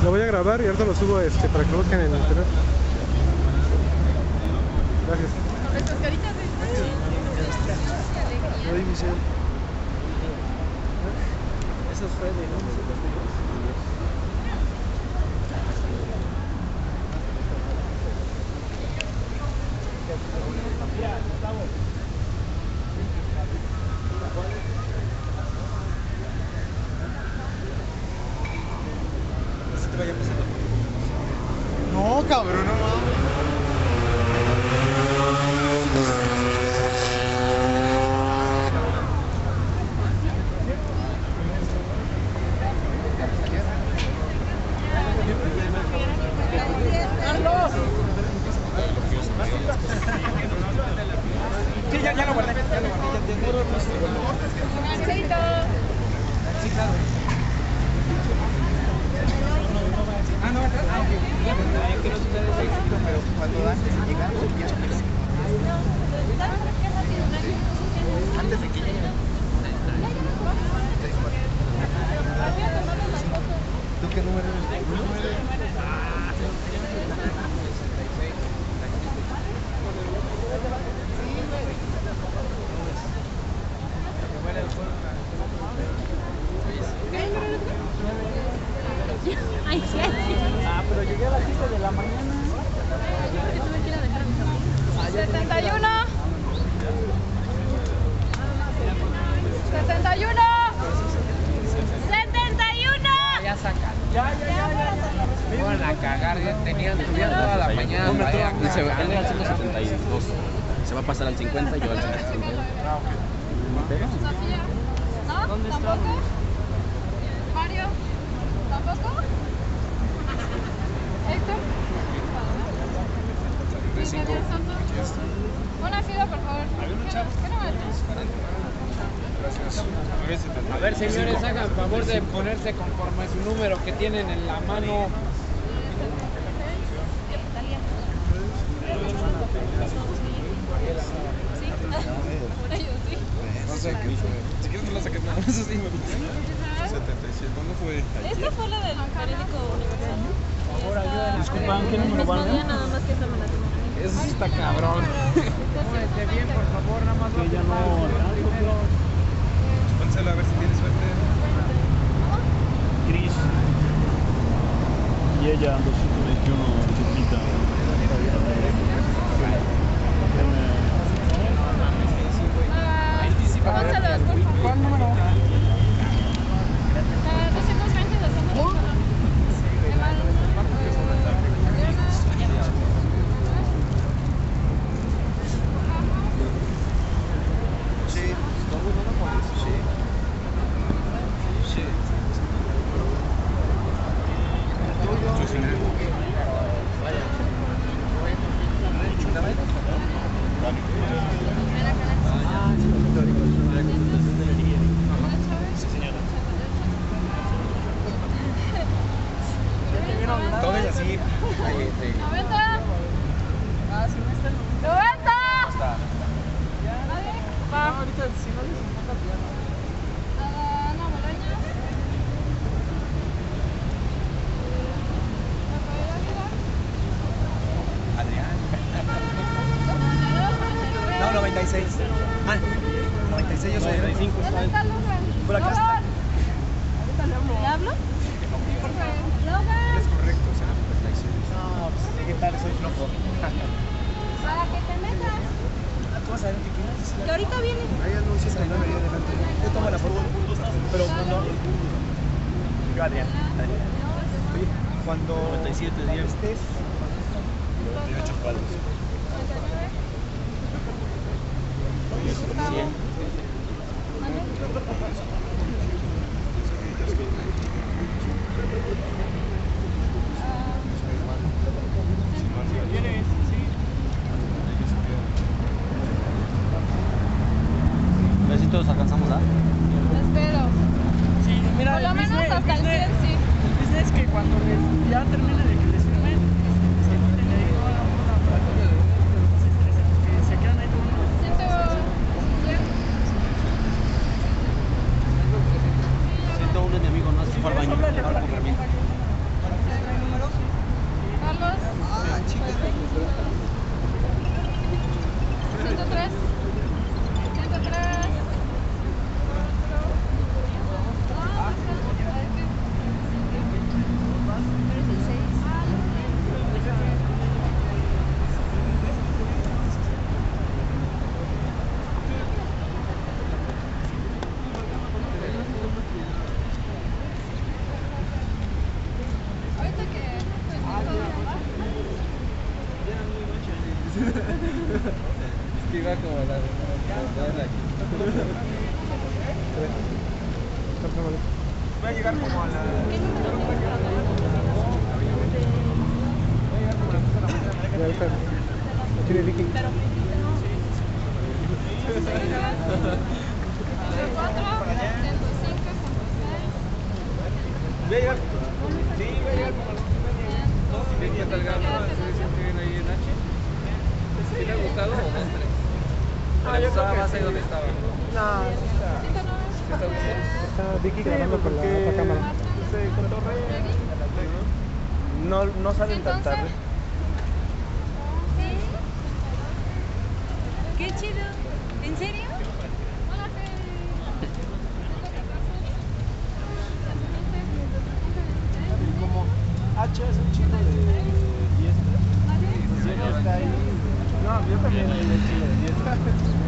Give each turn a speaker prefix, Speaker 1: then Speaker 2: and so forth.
Speaker 1: Lo voy a grabar y ahorita lo subo para que lo busquen en internet. Gracias.
Speaker 2: Nuestras caritas de...
Speaker 1: Ay, Michelle.
Speaker 3: Eso es Freddy, ¿no?
Speaker 1: No, cabrón, no mames.
Speaker 3: Sí, ya lo guardé, ya lo guardé.
Speaker 2: Aceito.
Speaker 3: Sí, claro. Ah, no, ¿verdad? Ah, ok. Yo quiero ustedes éxito, pero cuando antes de llegar, ya esperé. Antes de que lleguen. ¿Tú qué número eres?
Speaker 2: Ay, sí.
Speaker 3: Ah, pero llegué a las 7 de la mañana.
Speaker 2: 71. 71. 71.
Speaker 4: Ya sacan. Ya. Me iban a cagar, tuvieron toda la mañana.
Speaker 5: Él era al 172. Se va a pasar al 50 y yo al 172.
Speaker 2: Sofía. ¿No? ¿Tampoco? Mario. ¿Tampoco? Héctor. Ingeniero Soto. Una fila, por favor. ¿Qué número tienes?
Speaker 4: A ver, señores, hagan favor de ponerse conforme a su número que tienen en la mano.
Speaker 2: Sí. Por ellos, sí.
Speaker 5: No sé, si quieres no la saques nada, eso sí me gusta. 77, ¿cuándo fue?
Speaker 2: Esta fue la del periódico Universal.
Speaker 3: Disculpa, ¿qué número van?
Speaker 2: Nada más que esa me la tengo.
Speaker 4: Eso sí está cabrón. Pónganse bien, por favor, nada más.
Speaker 3: Que ya no.
Speaker 5: Pónsela a ver si tienes suerte.
Speaker 3: Cris. Y ella, 221, chiquita.
Speaker 2: Pónselos, por favor.
Speaker 3: ¿Cuál número?
Speaker 2: 220 de Soto.
Speaker 5: Todo es así.
Speaker 2: 90. 90. Va.
Speaker 3: Ahorita, si no les importa, ya no.
Speaker 2: Ana Bolaños.
Speaker 5: Adrián.
Speaker 2: 92, 93.
Speaker 3: No, 96. Ah, 96 yo soy. 95.
Speaker 2: ¿Dónde está Logan?
Speaker 3: Por acá está.
Speaker 2: Logan. ¿Le hablo? Logan.
Speaker 5: Es correcto, será 96.
Speaker 3: No, pues, ¿qué tal? Soy flojo.
Speaker 2: Para que te metas.
Speaker 3: ¿Cómo saben qué quieres?
Speaker 2: Que ahorita viene.
Speaker 3: Ahí ando un 69 ahí adelante. Yo tomo la fórmula. Pero cuando. Yo, Adrián. Oye, cuando. 97 días. Estés. 98 palos. 100.
Speaker 5: A ver si todos alcanzamos a.
Speaker 2: Espero.
Speaker 3: Sí, mira,
Speaker 2: Por lo menos hasta el 100, sí.
Speaker 3: El business es que cuando ya termine de que les firmen, se quiten ahí toda la bola para que no se estresen, porque se quedan ahí todo.
Speaker 5: 101 es mi amigo, no hace fue al baño.
Speaker 3: Háblale para
Speaker 5: Ahora
Speaker 3: que
Speaker 5: con permiso.
Speaker 4: Es que iba como la de
Speaker 3: Voy a llegar como a la...
Speaker 1: Ya está. Aquí de Vicky.
Speaker 2: 04, 105, 106.
Speaker 3: Voy a llegar... Sí, voy a llegar como a las 2:30.
Speaker 4: ¿Qué tal Gabo? ¿Sí viene ahí en H? ¿Sí le ha gustado o no?
Speaker 3: Ah, yo creo que
Speaker 4: más
Speaker 3: sí.
Speaker 4: ahí donde estaba.
Speaker 3: No, sí está.
Speaker 4: ¿Sí está gustando?
Speaker 1: Está Vicky grabando con la otra cámara.
Speaker 3: Se cotorrea. No salen tan
Speaker 2: Entonces,
Speaker 3: tarde.
Speaker 2: ¿sí? Qué chido. ¿En serio? Hola,
Speaker 3: Como H es un chico de 10. Pues está ahí. No, yo también soy un chico de 10.